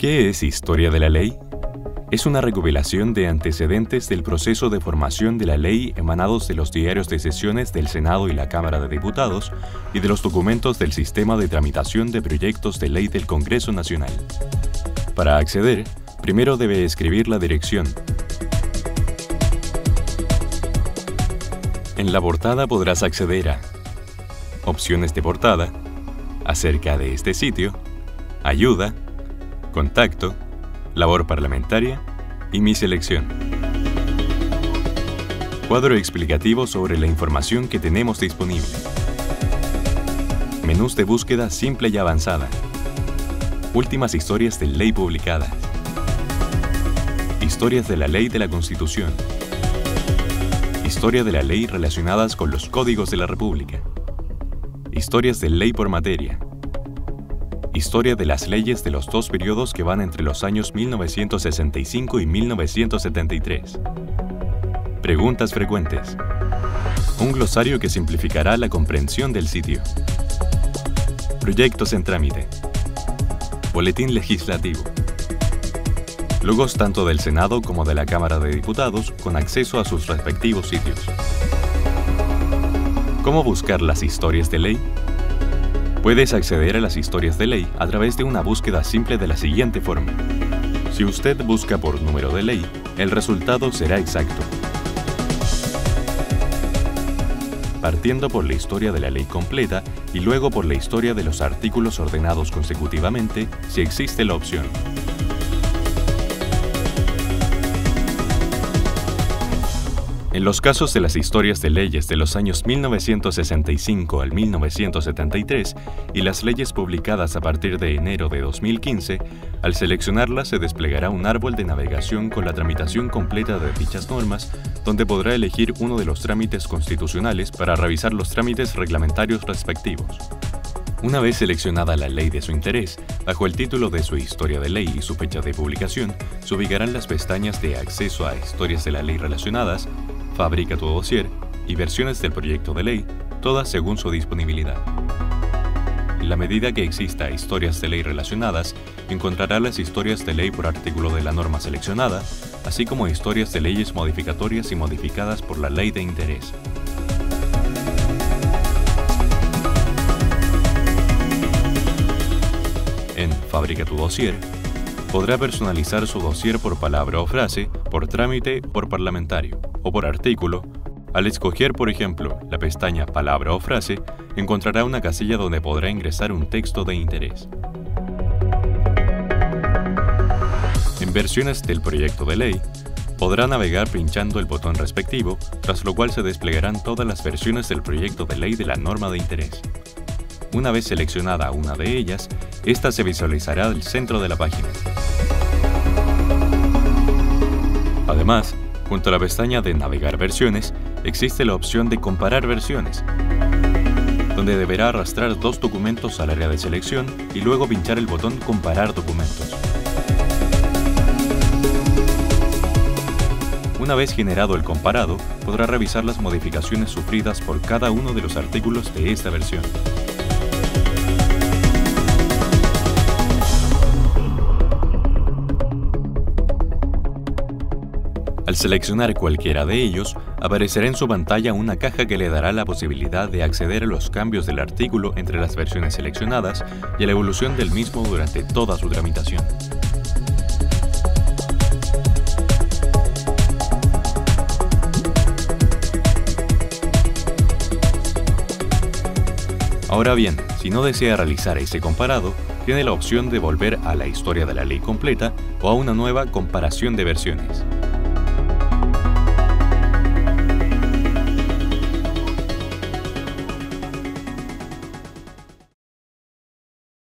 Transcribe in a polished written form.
¿Qué es Historia de la Ley? Es una recopilación de antecedentes del proceso de formación de la ley emanados de los diarios de sesiones del Senado y la Cámara de Diputados y de los documentos del sistema de tramitación de proyectos de ley del Congreso Nacional. Para acceder, primero debe escribir la dirección. En la portada podrás acceder a opciones de portada, acerca de este sitio, ayuda, contacto, labor parlamentaria y mi selección. Cuadro explicativo sobre la información que tenemos disponible. Menús de búsqueda simple y avanzada. Últimas historias de ley publicadas. Historias de la ley de la Constitución. Historia de la ley relacionadas con los códigos de la República. Historias de ley por materia. Historia de las leyes de los dos periodos que van entre los años 1965 y 1973. Preguntas frecuentes. Un glosario que simplificará la comprensión del sitio. Proyectos en trámite. Boletín legislativo. Logos tanto del Senado como de la Cámara de Diputados con acceso a sus respectivos sitios. ¿Cómo buscar las historias de ley? Puedes acceder a las historias de ley a través de una búsqueda simple de la siguiente forma. Si usted busca por número de ley, el resultado será exacto. Partiendo por la historia de la ley completa y luego por la historia de los artículos ordenados consecutivamente, si existe la opción. En los casos de las historias de leyes de los años 1965 al 1973 y las leyes publicadas a partir de enero de 2015, al seleccionarlas se desplegará un árbol de navegación con la tramitación completa de dichas normas, donde podrá elegir uno de los trámites constitucionales para revisar los trámites reglamentarios respectivos. Una vez seleccionada la ley de su interés, bajo el título de su historia de ley y su fecha de publicación, se ubicarán las pestañas de acceso a historias de la ley relacionadas, fabrica tu dossier y versiones del proyecto de ley, todas según su disponibilidad. En la medida que exista historias de ley relacionadas, encontrará las historias de ley por artículo de la norma seleccionada, así como historias de leyes modificatorias y modificadas por la ley de interés. En Fabrica tu dossier, podrá personalizar su dossier por palabra o frase, por trámite, por parlamentario o por artículo. Al escoger, por ejemplo, la pestaña Palabra o frase, encontrará una casilla donde podrá ingresar un texto de interés. En versiones del proyecto de ley, podrá navegar pinchando el botón respectivo, tras lo cual se desplegarán todas las versiones del proyecto de ley de la norma de interés. Una vez seleccionada una de ellas, esta se visualizará al centro de la página. Además, junto a la pestaña de Navegar versiones, existe la opción de Comparar versiones, donde deberá arrastrar dos documentos al área de selección y luego pinchar el botón Comparar documentos. Una vez generado el comparado, podrá revisar las modificaciones sufridas por cada uno de los artículos de esta versión. Al seleccionar cualquiera de ellos, aparecerá en su pantalla una caja que le dará la posibilidad de acceder a los cambios del artículo entre las versiones seleccionadas y a la evolución del mismo durante toda su tramitación. Ahora bien, si no desea realizar ese comparado, tiene la opción de volver a la historia de la ley completa o a una nueva comparación de versiones.